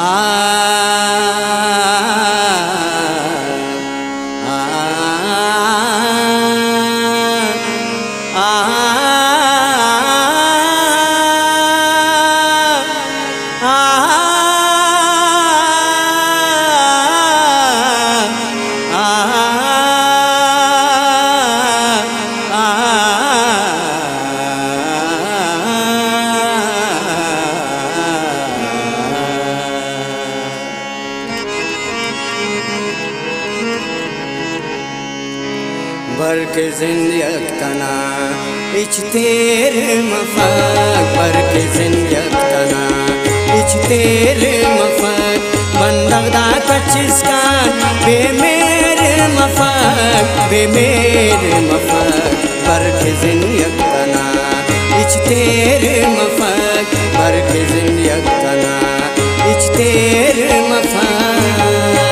برك زنديقتنا اجتير مفاق برك زنديقتنا اجتير مفاق بندق دا كچسكان بمير مفاق بمير مفاق برك زنديقتنا اجتير مفاق برك زنديقتنا اجتير مفاق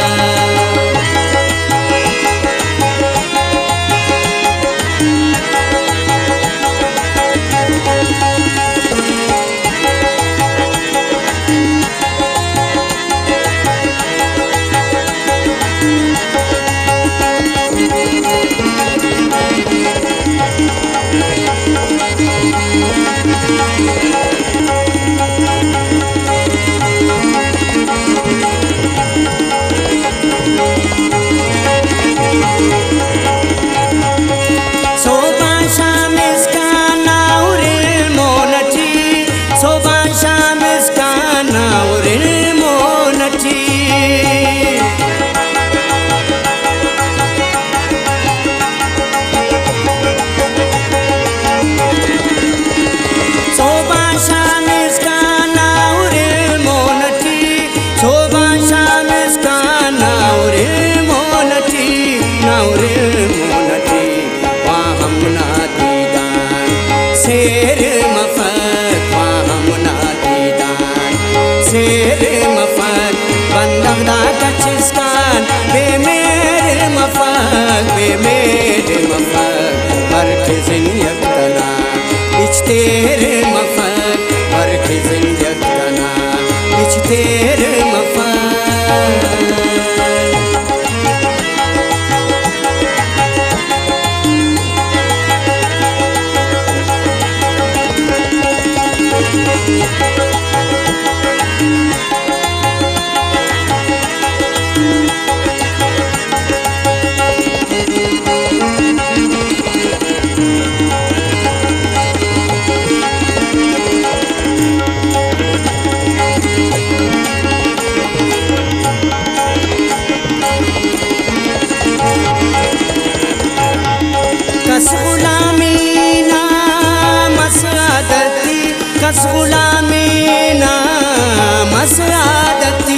तेरे मफाक बरख जिंदगतना इच तेरे मफाक गुलामीना मसआदती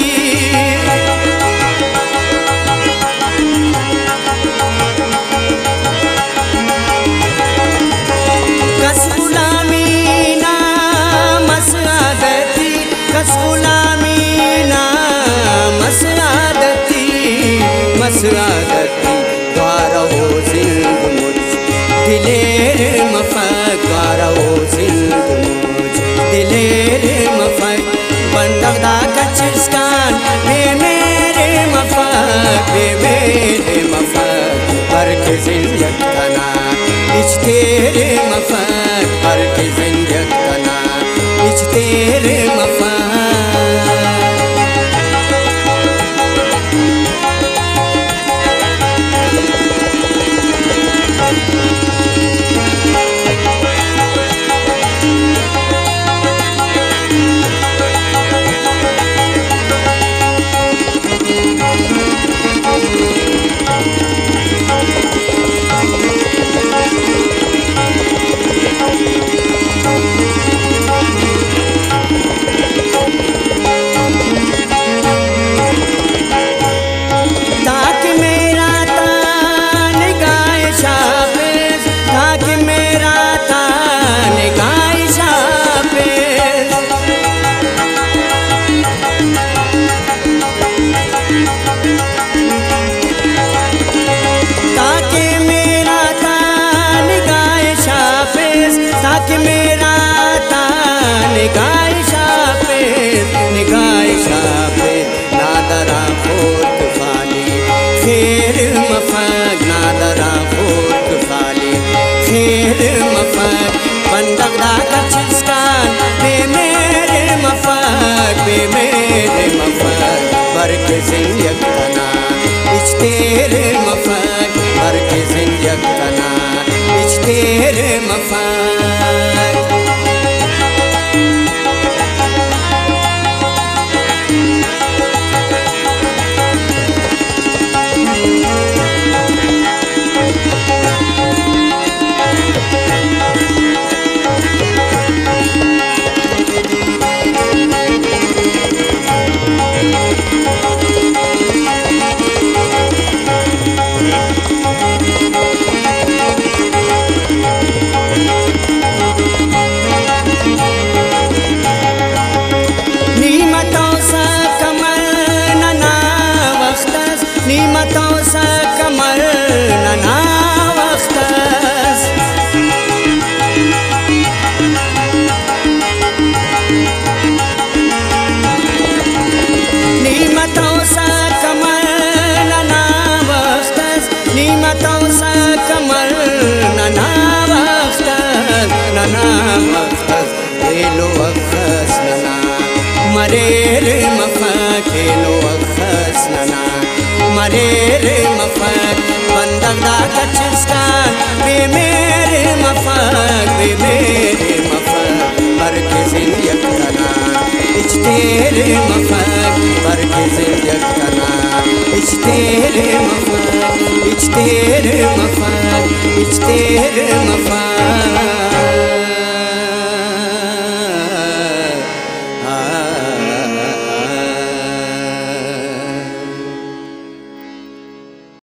कस गुलामीना मसआदती कस गुलामीना मसआदती मसआदती द्वारा हो जिंद मुझ दिलेर मफाक द्वारा हो जिंद दिलेरे मफाक बंदक दा कचिस्कान बेमेरे मफाक बेमेरे मफाक बरख जिंदगतना इच तेरे मफाक बरख जिंदगतना इच तेरे मफाक herkesin yakana, içtirir mafak, herkesin yakana, içtirir mafak. مرير مفاك لو أخسنا مرير مفاك بندق داك تشسكان بمير مفاك بمير مفاك بركزين يكتنا اجتير مفاك بركزين يكتنا اجتير مفاك اجتير مفاك اجتير مفاك